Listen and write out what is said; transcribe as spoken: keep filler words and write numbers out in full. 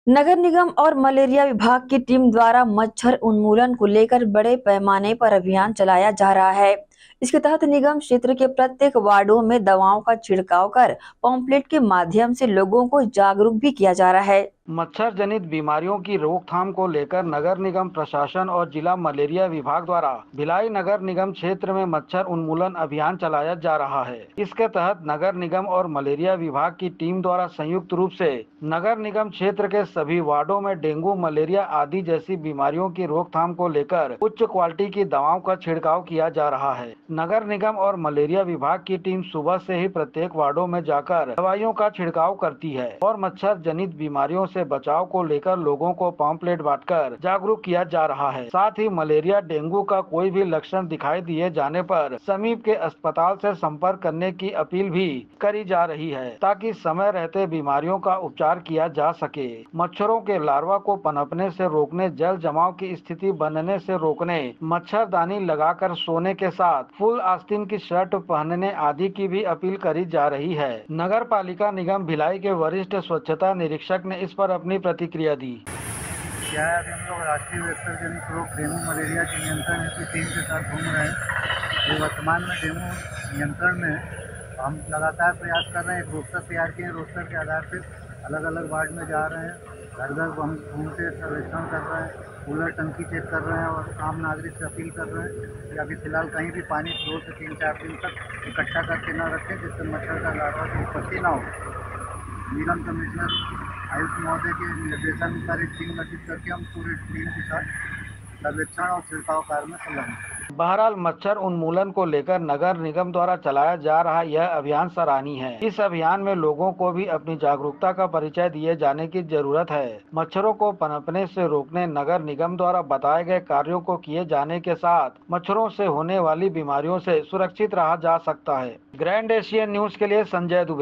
नगर निगम और मलेरिया विभाग की टीम द्वारा मच्छर उन्मूलन को लेकर बड़े पैमाने पर अभियान चलाया जा रहा है। इसके तहत निगम क्षेत्र के प्रत्येक वार्डों में दवाओं का छिड़काव कर पॉम्पलेट के माध्यम से लोगों को जागरूक भी किया जा रहा है। मच्छर जनित बीमारियों की रोकथाम को लेकर नगर निगम प्रशासन और जिला मलेरिया विभाग द्वारा भिलाई नगर निगम क्षेत्र में मच्छर उन्मूलन अभियान चलाया जा रहा है। इसके तहत नगर निगम और मलेरिया विभाग की टीम द्वारा संयुक्त रूप से नगर निगम क्षेत्र के सभी वार्डों में डेंगू, मलेरिया आदि जैसी बीमारियों की रोकथाम को लेकर उच्च क्वालिटी की दवाओं का छिड़काव किया जा रहा है। नगर निगम और मलेरिया विभाग की टीम सुबह से ही प्रत्येक वार्डों में जाकर दवाइयों का छिड़काव करती है और मच्छर जनित बीमारियों से बचाव को लेकर लोगों को पॉम्पलेट बांटकर जागरूक किया जा रहा है। साथ ही मलेरिया, डेंगू का कोई भी लक्षण दिखाई दिए जाने पर समीप के अस्पताल से संपर्क करने की अपील भी करी जा रही है ताकि समय रहते बीमारियों का उपचार किया जा सके। मच्छरों के लार्वा को पनपने से रोकने, जल जमाव की स्थिति बनने से रोकने, मच्छरदानी लगाकर सोने के साथ फुल आस्तीन की शर्ट पहनने आदि की भी अपील करी जा रही है। नगर पालिका निगम भिलाई के वरिष्ठ स्वच्छता निरीक्षक ने इस पर अपनी प्रतिक्रिया दी। क्या है, अभी हम लोग राष्ट्रीय वेक्टर जनित रोग डेंगू मलेरिया के नियंत्रण की टीम के साथ घूम रहे हैं। ये वर्तमान में डेंगू नियंत्रण में हम लगातार प्रयास कर रहे हैं। एक रोस्टर तैयार किए हैं, रोस्टर के आधार पर अलग अलग वार्ड में जा रहे हैं, घर घर हम घूमते सर्वेक्षण कर रहे हैं, कूलर टंकी चेक कर रहे हैं और आम नागरिक से अपील कर रहे हैं कि अभी फिलहाल कहीं भी पानी दो से तीन चार दिन तक इकट्ठा करके न रखें, जिससे मच्छर का लार्वा की उत्पत्ति न हो। निगम कमिश्नर आयुक्त महोदय के निर्देशानुसार एक टीम गठित करके हम पूरी टीम के साथ सर्वेक्षण और छिड़काव कार्य में संलग्न हैं। बहरहाल मच्छर उन्मूलन को लेकर नगर निगम द्वारा चलाया जा रहा यह अभियान सराहनीय है। इस अभियान में लोगों को भी अपनी जागरूकता का परिचय दिए जाने की जरूरत है। मच्छरों को पनपने से रोकने नगर निगम द्वारा बताए गए कार्यों को किए जाने के साथ मच्छरों से होने वाली बीमारियों से सुरक्षित रहा जा सकता है। ग्रैंड एशियन न्यूज के लिए संजय दुबे।